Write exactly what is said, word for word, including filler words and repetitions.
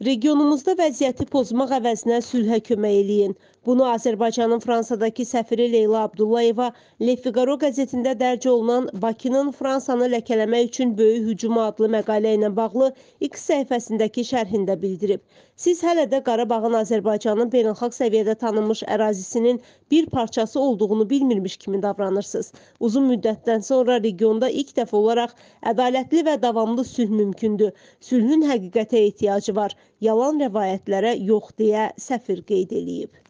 Regionumuzda vəziyyəti pozmaq əvəzinə sülhə kömək eləyin. Bunu Azərbaycanın Fransadakı səfiri Leyla Abdullayeva Le Figaro qəzetində dərc olunan Bakının Fransanı ləkələmək üçün böyük hücumu adlı məqalə ilə bağlı X səhifəsindəki şərhində bildirib. Siz hələ də Qarabağın Azərbaycanın beynəlxalq səviyyədə tanınmış ərazisinin bir parçası olduğunu bilmirmiş kimi davranırsınız. Uzun müddətdən sonra regionda ilk dəfə olaraq ədalətli və davamlı sülh mümkündür. Sülhün həqiqətə ehtiyacı var. Yalan rəvayətlərə yox deyə səfir qeyd edib.